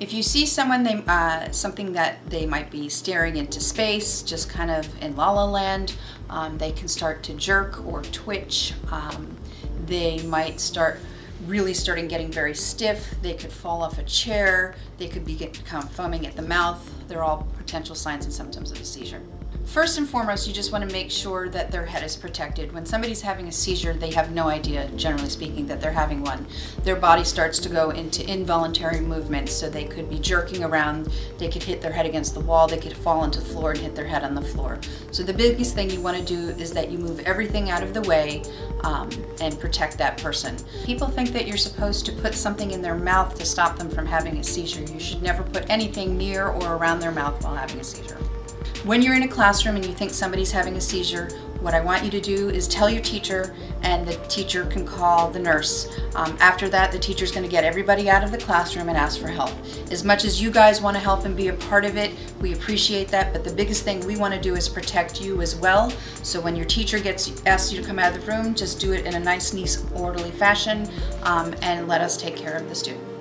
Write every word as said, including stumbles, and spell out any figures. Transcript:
If you see someone, they, uh, something that they might be staring into space, just kind of in la la land, um, they can start to jerk or twitch. Um, they might start really starting getting very stiff. They could fall off a chair. They could be get, kind of foaming at the mouth. They're all potential signs and symptoms of a seizure. First and foremost, you just want to make sure that their head is protected. When somebody's having a seizure, they have no idea, generally speaking, that they're having one. Their body starts to go into involuntary movements, so they could be jerking around, they could hit their head against the wall, they could fall into the floor and hit their head on the floor. So the biggest thing you want to do is that you move everything out of the way um, and protect that person. People think that you're supposed to put something in their mouth to stop them from having a seizure. You should never put anything near or around their mouth while having a seizure. When you're in a classroom and you think somebody's having a seizure, what I want you to do is tell your teacher, and the teacher can call the nurse. Um, after that, the teacher's going to get everybody out of the classroom and ask for help. As much as you guys want to help and be a part of it, we appreciate that, but the biggest thing we want to do is protect you as well. So when your teacher gets asks you to come out of the room, just do it in a nice, neat, orderly fashion, um, and let us take care of the student.